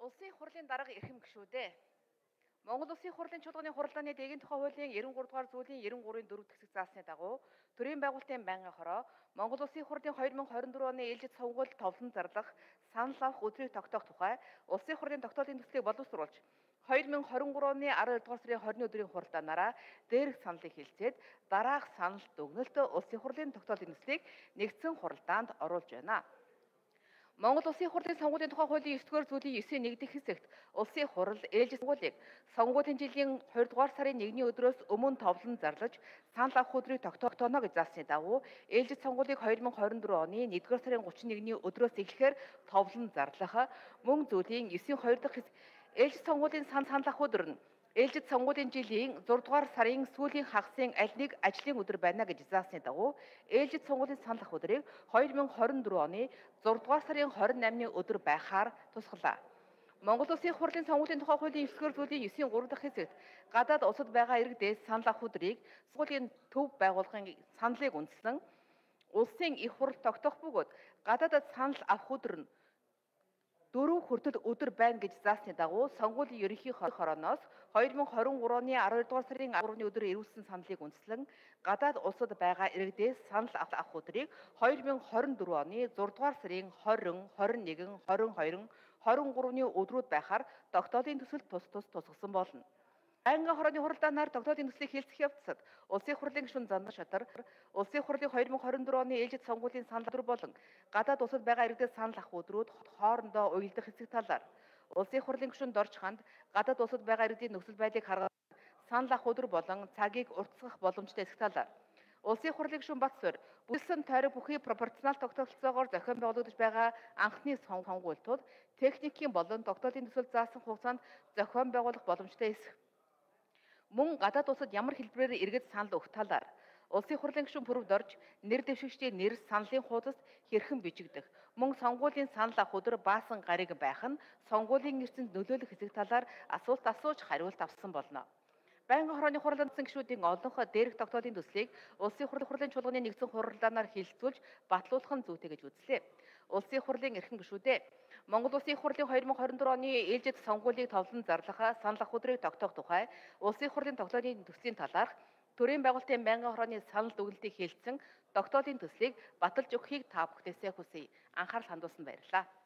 Улсын хурлын дарга эрхэм гишүүдээ. Монгол Улсын хурлын чуулганы хуралдааны дээгүүр тухай хуулийн 93 дугаар зүйлийн 93-ийн 4 хэсэг заасны дагуу төрийн байгуулалтын байнгын хороо Монгол Улсын хурлын 2024 оны ээлжид сонгуульд товлон зарлах санал авах өдрийг тогтоох тухай Улсын хурлын тогтоолын төслийг боловсруулж 2023 оны 12 дугаар сарын 20-ны өдрийн хуралдаанаараа дээрх саналыг хэлцээд дараах санал дүгнэлт Улсын хурлын тогтоолын төслийг нэгдсэн хуралдаанд оруулж байна. Монгол Улсын хурлын сонгуулийн тухай хуулийн 9-р зүйлийн 9-ийн 1 дэх хэсэгт Улсын хурал ээлжид сонгуулийг сонгуулийн жилийн 20 дугаар сарын 1-ний өдрөөс өмнө товлон зарлаж санал авах өдрийг тогтооно гэж заасны дагуу ээлжид сонгуулийг 2024 оны 1-р сарын 31-ний өдрөөс эхлэхээр товлон зарлах мөн зүйлийн 9-ийн 2 дахь хэсэг ээлжид сонгуулийн санал авах өдөр нь ээлжид сонгуулийн жилийн 6 дугаар сарын сүүлийн хагасын аль нэг ажлын өдөр байна гэж заасны дагуу ээлжид сонгуулийн санал авах өдрийг 2024 оны 6 дугаар сарын 28-ны өдөр байхаар тусгалаа. Монгол Улсын хурлын сонгуулийн тухай хуулийн 9-р зүйлийн 9-ийн 3 дахь хэсэгт гадаад улсад байгаа иргэдээс санал авах өдрийг сонгуулийн төв байгууллагын саналыг үндэслэн улсын их хурл тогтоох бөгөөд гадаадад санал авах өдөр нь 4 хүртэл өдөр байна гэж заасны дагуу сонгуулийн ерөнхий хорооноос 2023 оны 12 дугаар сарын 13-ны өдөр ирүүлсэн саналыг үндэслэн гадаад улсад байгаа иргэдээс санал авах өдрийг 2024 оны 6 дугаар сарын 20, 21, 22, 23-ны өдрүүд байхаар тогтоолын төсөлд тусгасан болно. Байнгын хорооны хуралдаанаар тогтоолын төслийг хэлцэх явцад Улсын хурлын гишүүн Зандан Шатар, Улсын хурлын 2024 оны ээлжид сонгуулийн санал өдөр болон гадаад улсад байгаа иргэдэд санал авах өдрүүд хоорондоо уялдах хэсэг талаар Улсын хурлын гишүүн Дорж ханд гадаад улсад байгаа иргэдийн нөхцөл байдлыг харгаад санал авах өдөр болон цагийг уртасгах боломжтой хэсэг талаар Улсын хурлын гишүүн Батсуур бүлсэн тойрог бүхий пропорционал тогтолцоогоор зохион байгуулагдаж байгаа анхны сонгуультууд техникийн болон тогтоолын төсөл заасан хугацаанд зохион байгуулах боломжтой хэсэг. Мөн гадаад улсад ямар хэлбэрээр иргэд санал өгөх талаар Улсын хурлын гишүүн Пүрэв Дорж нэр дэвшигчдийн нэр саналын хуудасд хэрхэн бичигдэх, мөн сонгуулийн санал авах өдөр баасан гариг байх нь сонгуулийн эрсэнд нөлөөлөх хэсэг талаар асуулт асууж хариулт авсан болно. Байнгын хорооны хуралдаан гишүүдийн олонх дээрх тогтоолын төслийг Улсын хурлын чуулганы нэгдсэн хуралдаанаар хилцүүлж батлуулах нь зүйтэй гэж үзлээ. Улсын хурлын эрхэм гишүүдээ Монгол Улсын хурлын 2024 оны ээлжид сонгуулийг товлон зарлах санал авах өдрийг тогтоох тухай Улсын хурлын тогтоолын төслийн талаарх төрийн байгуулалтын байнгын хорооны санал дүгнэлтийг хэлсэн тогтоолын төслийг баталж өгөхийг та бүхнээсээ хүсье. Анхаарал хандуулсанд баярлалаа.